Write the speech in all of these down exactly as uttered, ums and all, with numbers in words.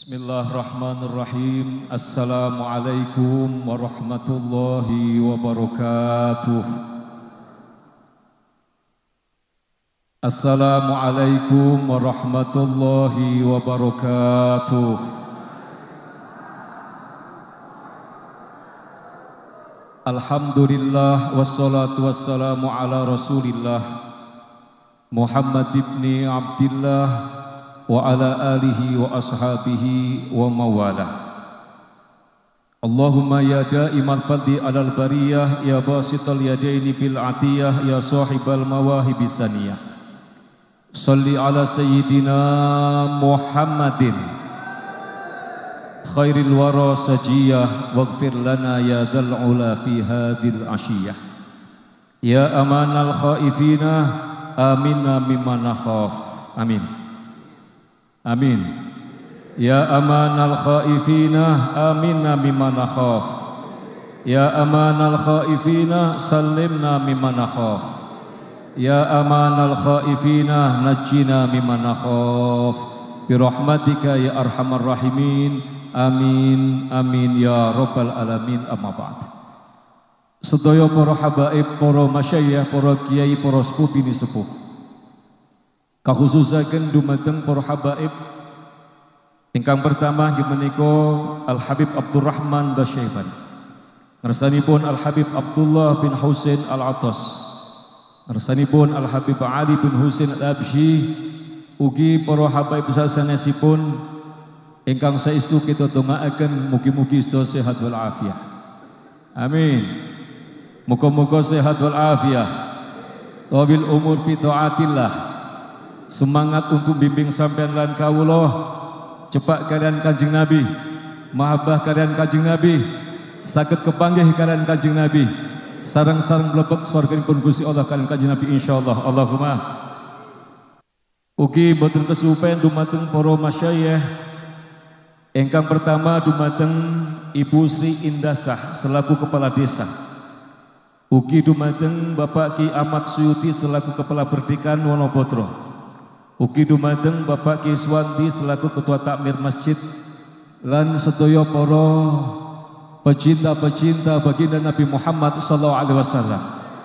Bismillahirrahmanirrahim. Assalamualaikum warahmatullahi wabarakatuh. Assalamualaikum warahmatullahi wabarakatuh. Alhamdulillah wassalatu wassalamu ala Rasulillah Muhammad ibni Abdillah wa ala alihi wa ashabihi wa mawala. Allahumma ya da'imal fadli alal bariyah, ya basital yadaini bil atiyah, ya sahibal mawahib saniyah. Salli ala sayyidina Muhammadin khairil wara sajiyah, waghfir lana ya dhal ula fi hadhil ashiyah. Ya amanal khaifina aminna mimma nakhaf. Amin. Amin. Ya amanal khaifina aminna mimma nakhaf. Ya amanal khaifina sallimna mimma nakhaf. Ya amanal khaifina najjina mimma nakhaf. Birahmatika ya arhamar rahimin. Amin amin ya rabbal alamin. Amma ba'd. Sedaya para habaib, para masyayikh, para kiai, para sepuh bini sepuh, kakhususaken dumateng para habaib ingkang pertama inggih menika Al Habib Abdurrahman Basyaiban, ngarsanipun Al Habib Abdullah bin Husain Al Atas, ngarsanipun Al Habib Ali bin Husain Al Absyi, ugi para habaib sasanesipun ingkang saestu kita dongaaken mugi-mugi sedaya sehat wal afiah. Amin. Muga-muga sehat wal afiah, tawil umur fi taatillah. Semangat untuk bimbing sampean lan kawula, cepak kalian Kanjeng Nabi, mahabbah kalian Kanjeng Nabi, saged kepanggih kalian Kanjeng Nabi, sareng-sareng mlebet swarganipun Gusti Allah kalian Kanjeng Nabi insyaallah. Allahumma. Ugi boten kesupen dumateng para masyayikh. Ingkang pertama dumateng Ibu Sri Indasah selaku kepala desa. Ugi dumateng Bapak Ki Ahmad Suyuti selaku kepala Berdikan Wonobotro. Ugi dumateng Bapak Ki Swanti selaku ketua takmir masjid lan sedaya para pecinta-pecinta baginda Nabi Muhammad sallallahu alaihi wasallam.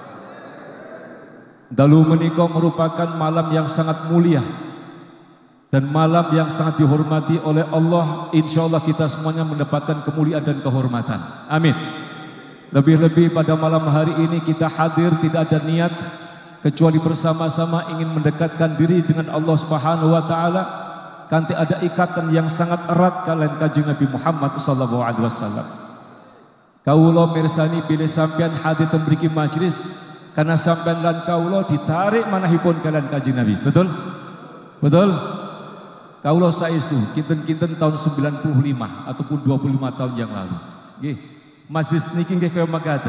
Dalu menika merupakan malam yang sangat mulia dan malam yang sangat dihormati oleh Allah. Insyaallah kita semuanya mendapatkan kemuliaan dan kehormatan. Amin. Lebih-lebih pada malam hari ini kita hadir tidak ada niat kecuali bersama-sama ingin mendekatkan diri dengan Allah Subhanahu wa taala, kanthi ada ikatan yang sangat erat kalian Kanjeng Nabi Muhammad sallallahu alaihi wasallam. Kawula mirsani bilih sampean hadir mriki majelis karena sampean lan kawula ditarik manahipun kalian Kanjeng Nabi. Betul? Betul? Kawula saestu kinten-kinten tahun sembilan puluh lima ataupun dua puluh lima tahun yang lalu. Nggih, majelis niki nggih kaya makaten.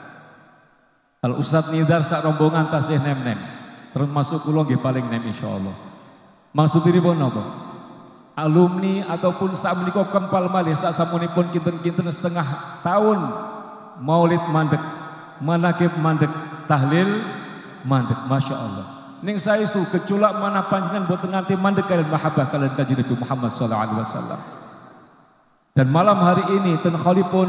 Al Ustadz Nidar sak rombongan tasih nem-nem, termasuk kula nggih paling nem insyaallah. Maksudipun napa? Alumni ataupun sakmenika kempal malih sak samunipun kinten-kinten setengah tahun maulid mandek, manakib mandek, tahlil mandek, masyaallah. Ning saestu keculak mana panjenengan boten nganti mandek kalian mahabbah kalian Kanjeng Nabi Muhammad sallallahu alaihi wasallam. Dan malam hari ini ten khalipun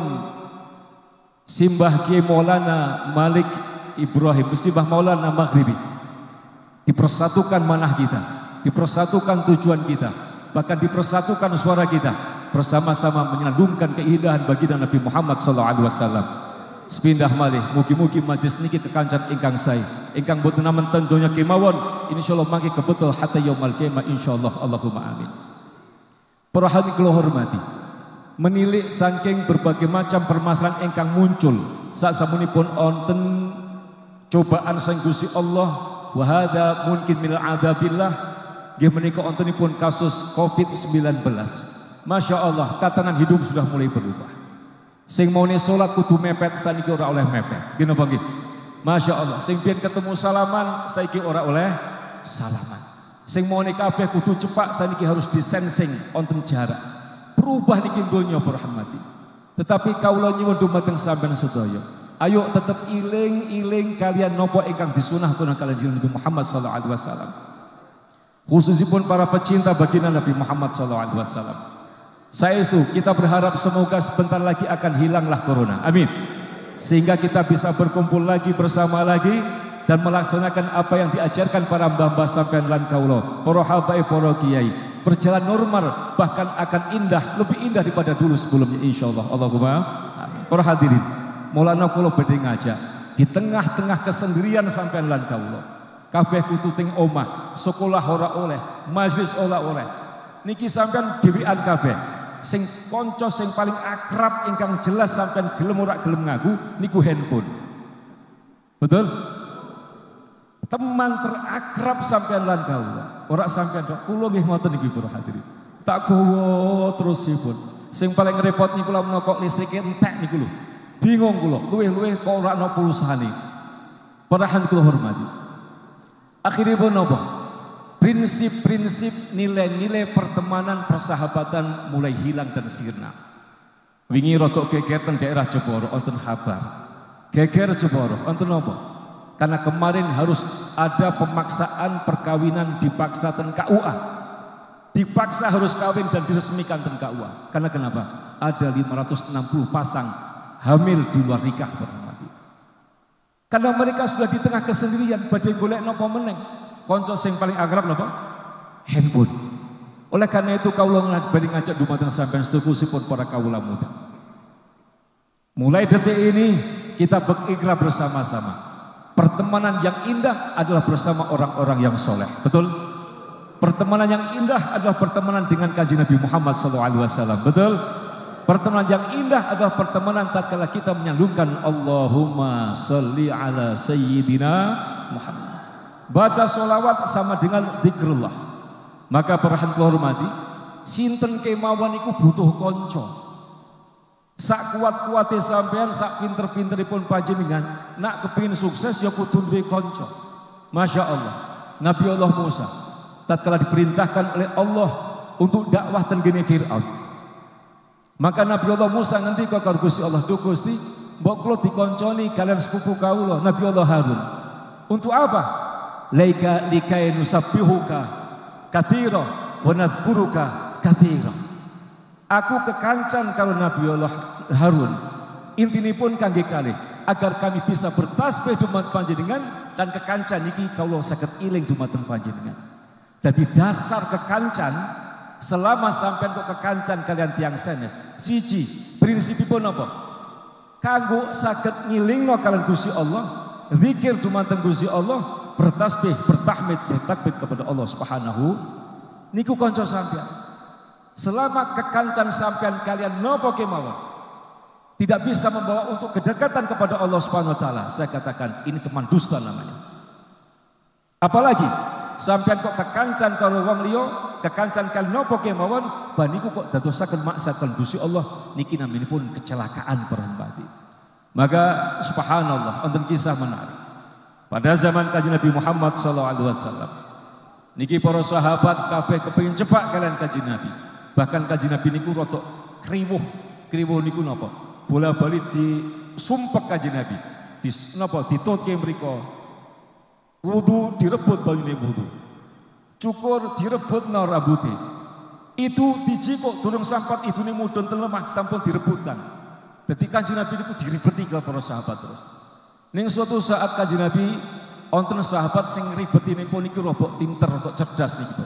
Simbah Kiai Maulana Malik Ibrahim, Simbah Maulana Maghribi, dipersatukan manah kita, dipersatukan tujuan kita, bahkan dipersatukan suara kita, bersama-sama menyandungkan keindahan baginda Nabi Muhammad sallallahu alaihi wasallam. Sepindah malih, mugi-mugi majelis niki kekancan ingkang sae, ingkang boten namenten donya kemawon, insyaallah mangke kebetul hatta yaumul qiyamah insyaallah. Allahumma amin. Para hadirin kula hormati, menilik saking berbagai macam permasalahan ingkang muncul saat samunipun onten cobaan sang Gusti Allah, wa hadza mungkin min adabillah, nggih menika ontenipun kasus covid sembilan belas. Masya Allah, tatanan hidup sudah mulai berubah. Sing maune salat kudu mepet saniki ora oleh mepet. Nggih napa nggih? Masya Allah, sing biyen ketemu salaman saiki ora oleh salaman. Sing maune kabeh kudu cepak saniki harus disensing onten jarak. Berubah niki donya para rahmati. Tetapi kawula nyuwun dumateng sampeyan sedaya, ayo tetap iling-iling kalian nopo ingkang disunahkan kalian Nabi Muhammad sallallahu alaihi wasallam. Khususipun para pecinta baginda Nabi Muhammad sallallahu alaihi wasallam. Saestu kita berharap semoga sebentar lagi akan hilanglah corona. Amin. Sehingga kita bisa berkumpul lagi bersama lagi dan melaksanakan apa yang diajarkan para mbah-mbah sampean lan kaulo, para habaib, para kiai. Berjalan normal, bahkan akan indah, lebih indah daripada dulu sebelumnya insyaallah. Allahumma amin. Para hadirin, Maulana kula badhe ngajak di tengah-tengah kesendirian sampean lan kaulo. Kabeh kudu ting omah, sekolah ora oleh, majelis ora oleh. Niki sampean dhewean kabeh. Sing konco sing paling akrab ingkang jelas sampean gelem ora gelem ngaku niku handphone. Betul? Teman terakrab sampean lan kawula. Ora sampean tok, kula nggih ngoten iki para hadirin. Tak gowo terusipun. Sing paling repot niku lha menapa listrike entek niku lho. Bingung kula, luwih-luwih kok ora ana pulsane. Para hadirin kula hormati. Akhiripun napa? Prinsip-prinsip nilai-nilai pertemanan persahabatan mulai hilang dan sirna. Wingi rotok geger teng daerah Jeporo wonten kabar. Geger Jeporo wonten napa? Karena kemarin harus ada pemaksaan perkawinan dipaksa ten K U A. Dipaksa harus kawin dan diresmikan ten K U A. Karena kenapa? Ada lima ratus enam puluh pasang hamil di luar nikah berhormati. Karena mereka sudah di tengah kesendirian badhe golek napa meneng. Konco sing paling akrab napa? Handphone. Oleh karena itu kawula badhe ngajak dumateng sampeyan sedherek para kawula muda. Mulai detik ini kita berikrar bersama-sama. Pertemanan yang indah adalah bersama orang-orang yang soleh. Betul? Pertemanan yang indah adalah pertemanan dengan kanjeng Nabi Muhammad shallallahu alaihi wasallam. Betul? Pertemanan yang indah adalah pertemanan tatkala kita menyalurkan Allahumma sholli ala sayyidina Muhammad. Baca sholawat sama dengan zikrullah. Maka para hadirin hormati, sinten kemawon iku butuh konco. Sak kuat-kuate sampean, sak pinter-pinteripun panjenengan, nak kepingin sukses ya kudu duwe kanca. Masya Allah, Nabi Allah Musa tatkala diperintahkan oleh Allah untuk dakwah ten gene Firaun. Maka Nabi Allah Musa ngendika karo Gusti Allah, "Duh Gusti, mbok kula dikonconi kalian sepupu kawula Nabi Allah Harun." Untuk apa? Laika likai nusabbihuka katsira wa nadhkuruka katsira. Aku kekancan karo Nabi Allah Harun. Intinipun kangge kalih agar kami bisa bertasbih dumateng panjenengan dan kekancan iki kawula saged iling dumateng panjenengan. Jadi dasar kekancan selama sampean kok kekancan kalian tiang senes. Siji, prinsipipun apa? Kanggo saged ngilingno kalian Gusti Allah, zikir dumateng Gusti Allah, bertasbih, bertahmid, bertakbir kepada Allah Subhanahu niku kanca sampean. Selama kekancan sampean kalian nopo kemawon tidak bisa membawa untuk kedekatan kepada Allah Subhanahu wa taala, saya katakan ini teman dusta namanya. Apalagi sampean kok kekancan karo wong liya, kekancan kalian nopo kemawon, baniku kok dadosaken maksiatan Gusti Allah, niki naminipun kecelakaan perhati. Maka subhanallah wonten kisah menarik. Pada zaman kanjeng Nabi Muhammad sallallahu alaihi wasallam, niki para sahabat kabeh kepengin cepak kalian kanjeng Nabi. Bahkan kanjeng Nabi niku rotok kriwuh, kriwuh niku napa? Bola-bali disumpek kanjeng Nabi. Di napa? Ditutke mriku. Wudu direbut banyune wudu. Cukur direbutno rambuté. Itu dijikuk durung sampat idune mudhun ten lemah sampun direbutkan. Dadi kanjeng Nabi niku diribeti karo para sahabat terus. Ning suatu saat kanjeng Nabi wonten sahabat sing ribetinipun niku robok pinter, robok cerdas niki.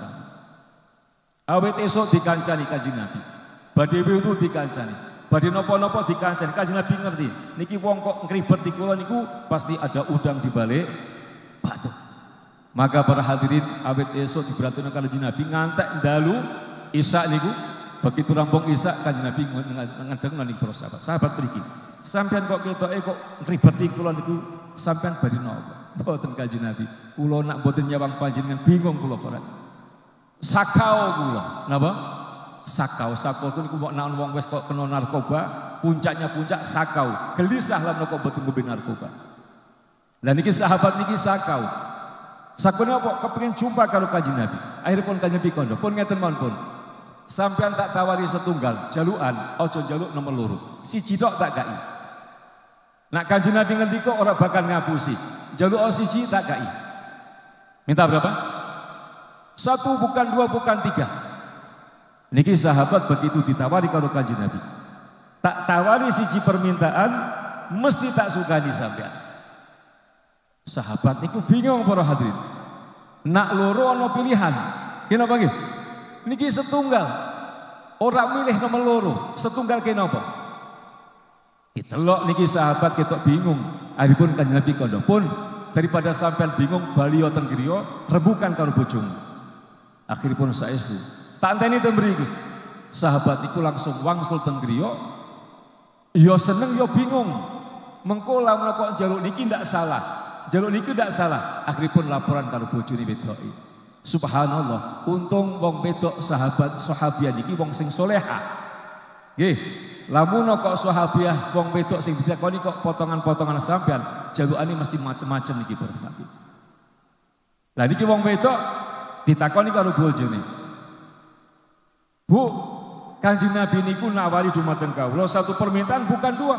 Awet esok dikancani kanjeng Nabi, badhe wudu dikancani, badhe napa-napa dikancani. Kanjeng Nabi ngerti, niki wong kok ngribeti kula niku pasti ada udang di balik batu. Maka para hadirin awet esok diberatkan kanjeng Nabi ngantek dalu Isya niku, begitu rampung Isya kanjeng Nabi ngedeng nang para sahabat. Sahabat mriki, sampean kok ketoke kok ngribeti kula niku sampean badhe napa? Mboten kanjeng Nabi, kula nak mboten nyawang panjenengan bingung kula para. Sakau kula, napa? Sakau, sakau itu niku nek wong wis kok kena narkoba, puncaknya puncak sakau. Gelisah lan kok mboten ngombe narkoba. Lah niki sahabat niki sakau. Sakau napa? Kepengin jumpa karo kanjeng Nabi. Akhiripun kanjeng Nabi kandha, pun ngeten mawon pun. Sampeyan tak tawari setunggal, jalukan, aja njaluk nomor loro. Siji tok tak kai. Nak kanjeng Nabi ngendika ora bakal ngapusi. Njaluk siji tak kai. Minta berapa? Satu bukan dua bukan tiga. Niki sahabat begitu ditawari karo Kanjeng Nabi. Tak tawari siji permintaan mesti tak sukani sampean. Sahabat niku bingung para hadirin. Nak loro ana pilihan. Kenapa nggih? Niki setunggal. Ora milih nomor loro, setunggal kenapa? Ditelok niki sahabat ketok bingung. Aripun Kanjeng Nabi kandha pun daripada sampean bingung baliyo ten griya rebukan karo bojomu. Akhiripun saestu. Tak enteni ten mriki. Sahabat iku langsung wangsul ten griya. Ya seneng ya bingung. Mengko lamun kok njaluk niki ndak salah. Njaluk niki ndak salah. Akhiripun laporan karo bojone wedoke. Subhanallah, untung wong wedok sahabat sahabiah niki wong sing solehah. Nggih, lamun kok sahabiah wong wedok sing ditakoni kok potongan-potongan sampean, jalukane mesti macem-macem niki berarti. Lah niki wong wedok ditakoni karo bojone. Bu, Kanjeng Nabi niku nawari dumateng kawula satu permintaan bukan dua.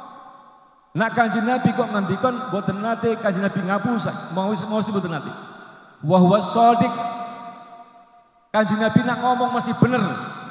Nak Kanjeng Nabi kok ngendikon boten nate Kanjeng Nabi ngapusa, mau mau mboten nate. Wa huwa shadiq. Kanjeng Nabi nak ngomong masih bener.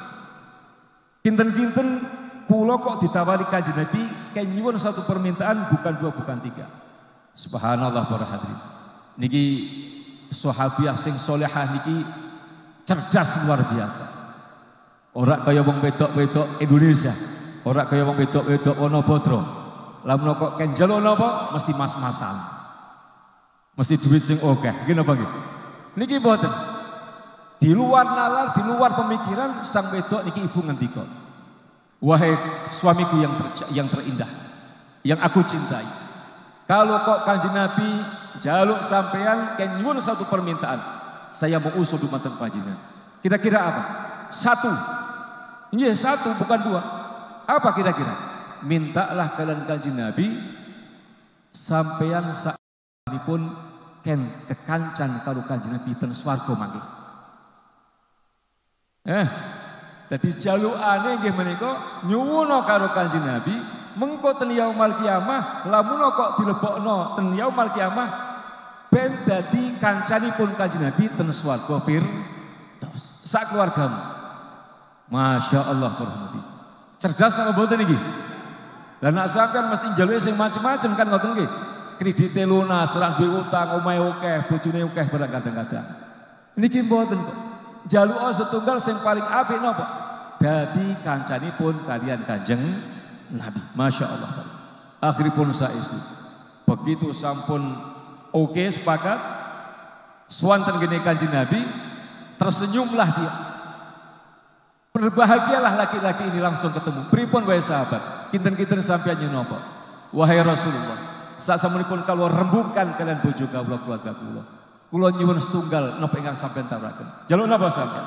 Kinten-kinten kula kok ditawari Kanjeng Nabi kayak nyuwun satu permintaan bukan dua bukan tiga. Subhanallah para hadirin. Niki sahabiah sing solehah niki cerdas luar biasa. Ora kaya wong wedok-wedok Indonesia, ora kaya wong wedok-wedok Wonobodro. Lamun kok kenjelo napa mesti mas-masan. Mesti duit sing akeh. Nggih napa nggih? Niki mboten. Di luar nalar, di luar pemikiran sang wedok niki ibu ngendika. Wahai suamiku yang ter, yang terindah, yang aku cintai. Kalau kok Kanjeng Nabi jaluk sampean ken nyuwun satu permintaan, saya mau usul dumateng panjenengan. Kira-kira apa? Satu. Iya, satu bukan dua. Apa kira-kira? Mintalah kalian Kanjeng Nabi sampean saipun ken kekancan karo Kanjeng Nabi ten swarga mangke. Eh, dadi jalukane nggih menika nyuwun karo Kanjeng Nabi mengko ten yaumul kiamah lamun kok dilebokno ten yaumul kiamah ben dadi kancanipun Kanjeng Nabi ten swarga firdaus sak keluargamu. Masya Allah berhenti. Cerdas napa mboten iki? Lah nak sampean mesti njaluke sing macem-macem kan ngoten nggih. Kredite lunas, ora duwe utang, omahe akeh, bojone akeh barang kadang-kadang. Niki mboten kok. Njaluk setunggal sing paling apik napa? Dadi kancanipun kalian Kanjeng Nabi. Masya Allah. Akhiripun saestu. Begitu sampun oke sepakat, swanten gene Kanjeng Nabi, tersenyumlah dia. Berbahagialah laki-laki ini langsung ketemu. Pripun wae sahabat, kinten-kinten sampeyan napa? Wahai Rasulullah, sasampunipun kalau rembukan kalian bojo kawula keluarga kula. Kula nyuwun setunggal napa ingkang sampeyan tawaraken. Jaluk napa sampeyan?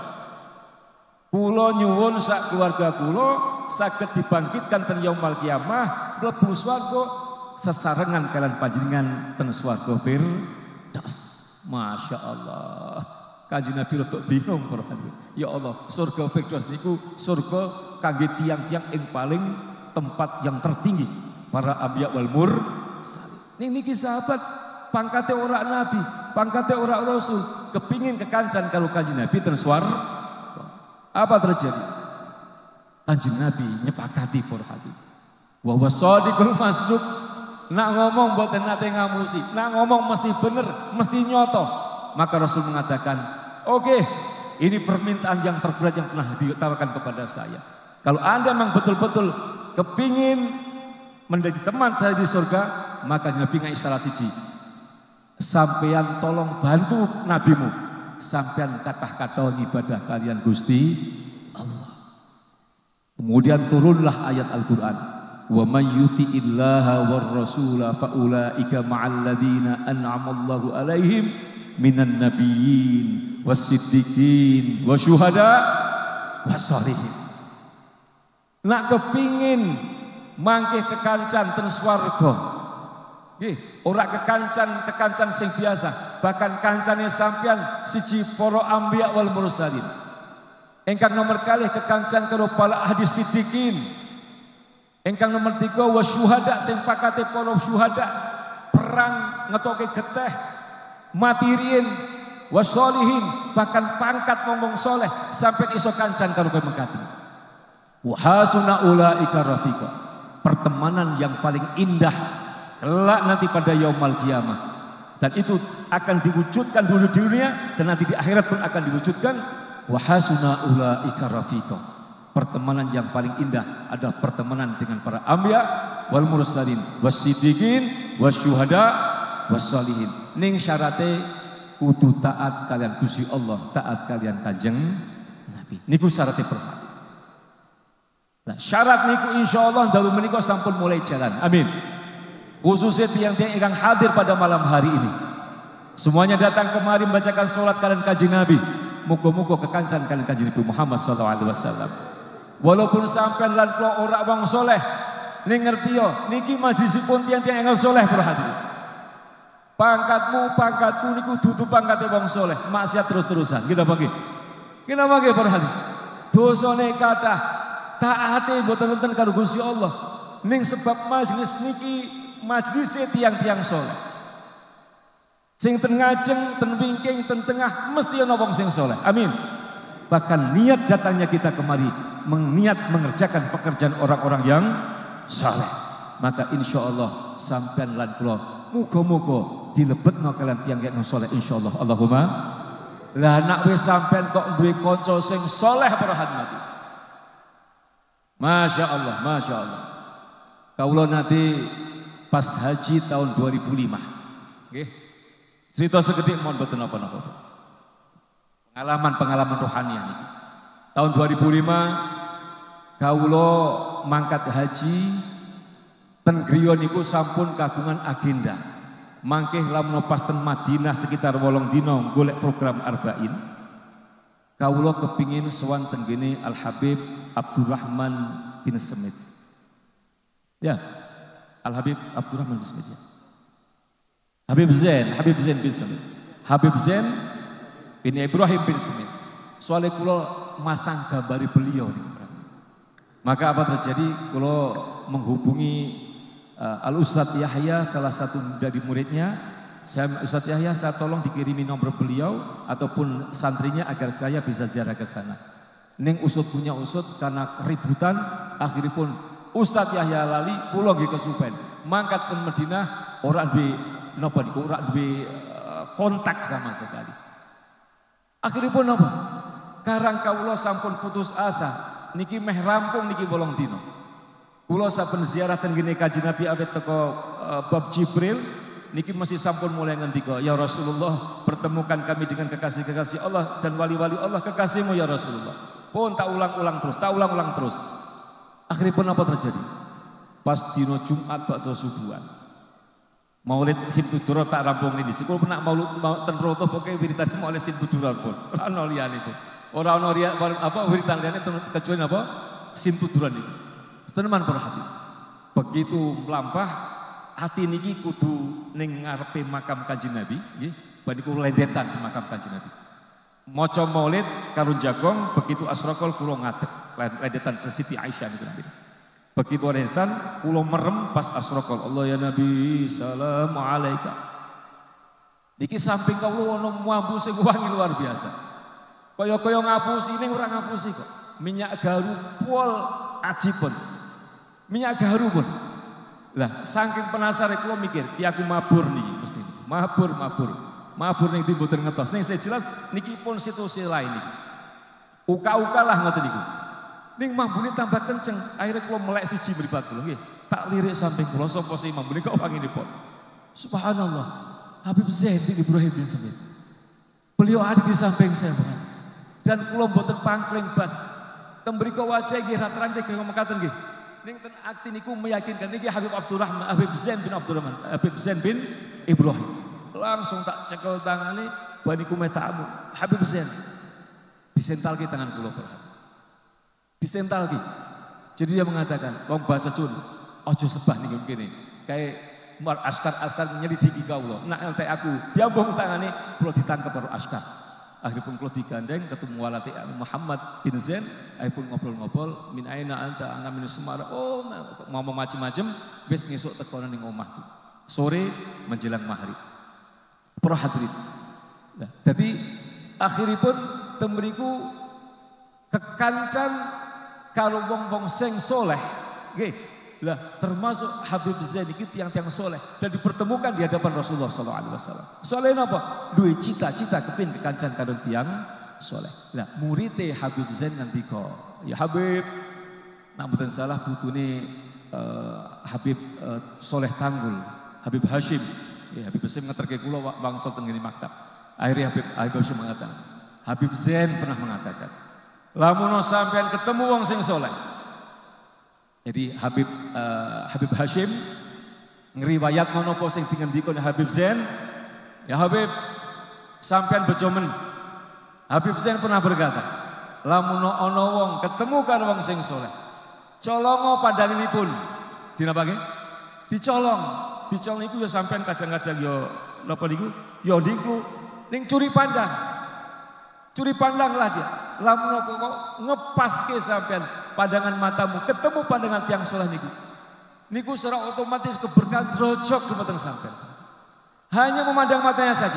Kula nyuwun sak keluarga kula saged dibangkitkan ten yaumul kiamah mlebu swarga sesarengan kalian panjenengan ten swarga firdaus. Masya Allah. Kanjeng Nabi rodok bingung para hadirin. Ya Allah, surga firdaus niku surga kangge tiang-tiang ing paling tempat yang tertinggi para anbiya wal mursalin. Niki sahabat pangkate ora nabi, pangkate ora rasul, kepingin kekancan kalau Kanjeng Nabi ten swarga. Apa terjadi? Kanjeng Nabi nyepakati para hadirin. Wa huwa shadiqul masduq. Nak ngomong mboten nate ngamusi, nak ngomong mesti bener, mesti nyoto. Maka Rasul mengatakan, oke, ini permintaan yang terberat yang pernah ditawarkan kepada saya. Kalau Anda memang betul-betul kepingin menjadi teman saya di surga, maka Nabi ngai salah siji. Sampean tolong bantu nabimu. Sampean kata-kata ibadah kalian Gusti Allah. Kemudian turunlah ayat Al-Quran. Wa may yuti'illaha war rasula fa ulaika ma'al ladzina an'amallahu alaihim minan nabiyyin wasiddiqin wasyuhada wassalihin. Nak kepingin mangke kekancan ten swarga. Nggih, ora kekancan kekancan sing biasa, bahkan kancane sampeyan siji para anbiya wal mursalin. Engkang nomor kalih kekancan karo para ahli siddiqin. Engkang nomor tiga wasyuhada sing pakate para syuhada perang ngetoke geteh mati riyen wasolihin, bahkan pangkat wong-wong soleh sampai iso kancan karo kowe mengkati. Wa hasuna ulaika rafiqa. Pertemanan yang paling indah kelak nanti pada yaumul kiamah. Dan itu akan diwujudkan dulu di dunia dan nanti di akhirat pun akan diwujudkan. Wa hasuna ulaika rafiqa. Pertemanan yang paling indah adalah pertemanan dengan para anbiya wal mursalin wasiddiqin wasyuhada wassalihin. Ning syarate kudu taat kalian Gusti Allah, taat kalian Kanjeng Nabi. Niku syarate pertama. Nah, syarat niku insyaallah dalu menika sampun mulai jalan. Amin. Khususnya tiang-tiang yang hadir pada malam hari ini. Semuanya datang kemari membacakan salat kalian Kanjeng Nabi. Muga-muga kekancan kalian Kanjeng Nabi Muhammad sallallahu alaihi wasallam. Walaupun sampean lan kula ora wong soleh, ning ngerti yo niki majlisipun tiang-tiang enggal soleh berhadirin. Pangkatmu, pangkatku niku dudu pangkate wong soleh, maksiat terus-terusan. Kita bagi. Kita bagi berhadirin. Dosane kathah, taate mboten wonten karo Gusti Allah. Ning sebab majlis niki majlise tiang-tiang soleh. Sing ten ngajeng, ten wingking, ten tengah mesti ana wong sing soleh. Amin. Bahkan niat datangnya kita kemari meniat mengerjakan pekerjaan orang-orang yang saleh. Maka insya Allah sampean lan kula muga-muga dilebetno kalian tiang yang saleh insyaallah. Allahumma. Lah nek wis sampean kok duwe kanca sing saleh para hadirin. Masya Allah, Masya Allah. Kawula nanti pas haji tahun dua ribu lima. Nggih. Cerita sekedhik mohon boten napa-napa. Pengalaman-pengalaman rohani ini. Tahun dua ribu lima kawula mangkat haji ten griya niku sampun kagungan agenda. Mangkih lamun pas ten Madinah sekitar wolong dina golek program arba'in. Kawula kepingin sowan ten gene Al Habib Abdurrahman bin Semit. Ya, Al Habib Abdurrahman bin Semit. Ya. Habib Zain, Habib Zain bin Semit. Habib Zain bin Ibrahim bin Semit. Soalnya kula masang gambari beliau. Maka apa terjadi? Kula menghubungi uh, Al Ustadz Yahya, salah satu dari muridnya. Saya Ustadz Yahya, saya tolong dikirimi nomor beliau ataupun santrinya agar saya bisa ziarah ke sana. Ning usut punya usut karena keributan, akhirnya pun Ustadz Yahya lali, kula nggih kesupen. Mangkat ke Madinah, ora duwe napa niku, ora duwe uh, kontak sama sekali. Akhirnya pun apa? Karang kawula sampun putus asa. Niki meh rampung niki wolong dino. Kula saben ziarah ten gene Kanjeng Nabi awit teko uh, bab Jibril niki masih sampun mulai ngendika, ya Rasulullah, pertemukan kami dengan kekasih-kekasih Allah dan wali-wali Allah, kekasihmu ya Rasulullah. Pun tak ulang-ulang terus, tak ulang-ulang terus. Akhirnya pun apa terjadi? Pas dino Jumat bakda subuhan. Maulid Simtudura tak rampung ini. Kalau pernah maulid mau tenroto pokoknya wiritan maulid Simtudura pun. Ora ono liyane pun. Ora ono apa wiritan liyane kecuali apa? Simtudura niku. Tenan para hati. Begitu melampah hati niki kudu ning ngarepe makam Kanjeng Nabi, nggih. Baniku lendetan di makam Kanjeng Nabi. Maca maulid karo jagong begitu asraqal kula ngadeg lendetan Siti Aisyah niku. Begitu lendetan kula merem pas asraqal Allah ya Nabi salamu alaika. Niki samping kawula ana mambu sing wangi luar biasa. Kaya-kaya ngapusi ning ora ngapusi kok. Minyak garu pol ajipun. Minyak garu pun. Lah saking penasaran kula mikir, ki aku mabur niki mesti. Mabur, mabur. Mabur ning ndi mboten ngetos. Ning saya jelas niki pun situasi lain niki. Uka-uka lah ngoten niku. Ning mambune tambah kenceng, akhirnya kula melek siji mripat kula nggih. Tak lirik samping kula sapa sing mambune kok wanginipun. Subhanallah. Habib Zain bin Ibrahim bin Semit. Beliau ada di samping saya, Bang. Dan kula mboten pangkling bas. Tembriko wajah nggih rataran teh ngomong katen nggih. Ning ten akti niku meyakinkan niki Habib Abdurrahman, Habib Zain bin Abdurrahman, Habib Zain bin Ibrahim. Langsung tak cekel tangane baniku metamu. Habib Zain disentalke tangan kula, Bang. Disental ki. Jadi dia mengatakan, wong bahasa Jawa, ojo sebah ning kene. Kayak askar-askar nyelidiki kawula. Nak entek aku, diambung tangane kula ditangkep karo askar. Akhirnya pun kula digandeng ketemu walati Muhammad bin Zain, akhirnya pun ngobrol-ngobrol, min aina anta ana min Semarang. Oh, ngomong macam-macam, wis ngesuk teko ning omahku. Sore menjelang maghrib. Para hadirin. Nah, jadi akhiripun temriku kekancan karo wong-wong sing soleh. Nggih. Lah termasuk Habib Zain iki tiang-tiang soleh dan dipertemukan di hadapan Rasulullah sallallahu alaihi wasallam. Soleh napa? Duwe cita-cita kepin kekancan karo tiang soleh. Lah murite Habib Zain ngendika, "Ya Habib, nek mboten salah putune uh, Habib uh, Soleh Tanggul, Habib Hashim." Ya Habib Hashim ngeterke kula wangsul teng ngene maktab. Akhirnya Habib Habib Hashim mengatakan, Habib Zain pernah mengatakan, "Lamun sampean ketemu wong sing soleh." Jadi Habib uh, Habib Hashim ngriwayat menapa sing dingendika Habib Zain, "Ya Habib, sampean bejo men." Habib Zain pernah berkata, "Lamun ana wong ketemu karo wong sing saleh, colongo pandanganipun." Dinapake? Dicolong. Dicolong iku ya sampean kadang-kadang ya napa niku? Ya niku ning curi pandang. Curi pandanglah dia. Lamun kok ngepaske sampean pandangan matamu ketemu pandangan tiang soleh niku. Niku secara otomatis keberkahan drojok dumateng sampean. Hanya memandang matanya saja.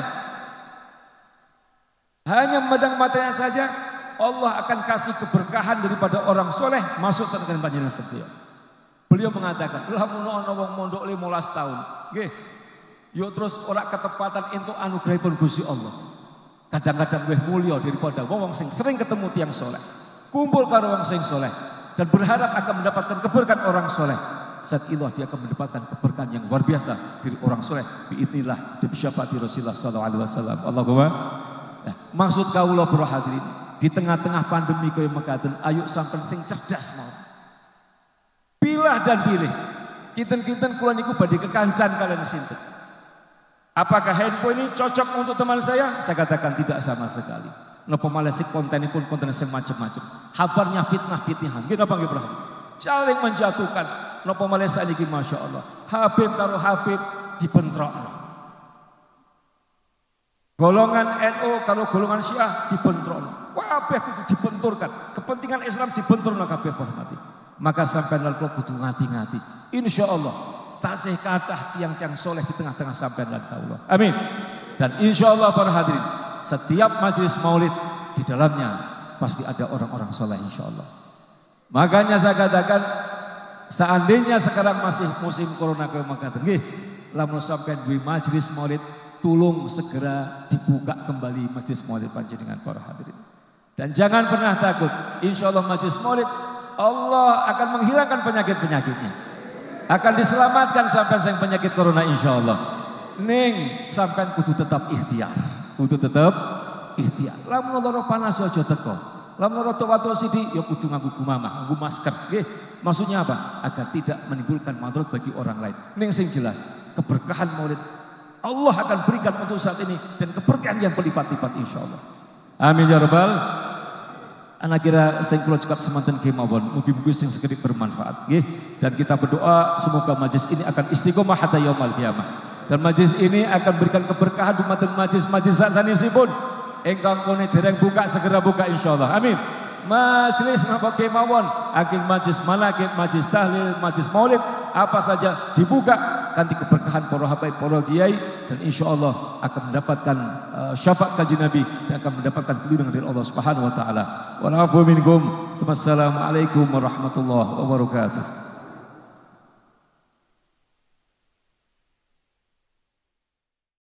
Hanya memandang matanya saja Allah akan kasih keberkahan daripada orang soleh masuk ke dalam panjenengan sedaya. Beliau mengatakan, lamun ana wong mondok lima belas tahun, nggih. Yo terus ora ketepatan entuk anugerahipun Gusti Allah. Kadang-kadang lebih mulia daripada wong sing sering ketemu tiang soleh. Kumpul karo wong sing soleh dan berharap akan mendapatkan keberkahan orang soleh. Saat itu dia akan mendapatkan keberkahan yang luar biasa dari orang soleh. Biidznillah demi syafaat Rasulullah sallallahu alaihi wasallam. Allahumma. Nah, maksud kawula para hadirin, di tengah-tengah pandemi kaya mekaten, ayo sampean sing cerdas mau. Pilah dan pilih. Kinten-kinten kula niku badhe kekancan kalian sinten. Apakah handphone ini cocok untuk teman saya? Saya katakan tidak sama sekali. Napa malah sik kontenipun konten sing macam-macam. Kabarnya fitnah-fitnahan. Nggih napa nggih Bro? Saling menjatuhkan. Napa malah saniki masyaallah. Habib karo Habib dibentrokno. Golongan N U karo golongan Syiah dibentrokno. Kabeh kudu dibenturkan. Kepentingan Islam dibenturno kabeh hormati. Maka sampean lan kula kudu ngati-ngati. Insyaallah tasih kathah tiang-tiang soleh di tengah-tengah sampean lan kawula. Amin. Dan insyaallah para hadirin, setiap majelis maulid di dalamnya pasti ada orang-orang soleh insyaallah. Makanya saya katakan seandainya sekarang masih musim corona kaya makaten nggih, lamun sampean duwe majelis maulid tulung segera dibuka kembali majelis maulid panjenengan para hadirin. Dan jangan pernah takut, insyaallah majelis maulid Allah akan menghilangkan penyakit-penyakitnya. Akan diselamatkan sampai sang penyakit corona insyaallah. Ning sampean kudu tetap ikhtiar. Kudu tetap ikhtiar. Lamun lara panas aja teko. Lamun lara tua-tua sithik ya kudu nganggo gumamah, nganggo masker. Nggih. Maksudnya apa? Agar tidak menimbulkan madarat bagi orang lain. Ning sing jelas, keberkahan maulid Allah akan berikan untuk saat ini dan keberkahan yang berlipat-lipat insyaallah. Amin ya rabbal. Anak kira saya kula cekap semanten kemawon, mugi-mugi sing sekedhik bermanfaat nggih. Dan kita berdoa semoga majelis ini akan istiqomah hatta yaumil qiyamah. Dan majelis ini akan berikan keberkahan dumateng majelis-majelis sanesipun. Engkang kone dereng buka segera buka insyaallah. Amin. Majelis napa kemawon, akhir majelis malakit, majelis tahlil, majelis maulid, apa saja dibuka kanthi keberkahan para habaib, para kiai dan insyaallah akan mendapatkan uh, syafaat kanjeng Nabi dan akan mendapatkan perlindungan dari Allah Subhanahu wa taala. Wa na'fu minkum. Wassalamualaikum warahmatullahi wabarakatuh.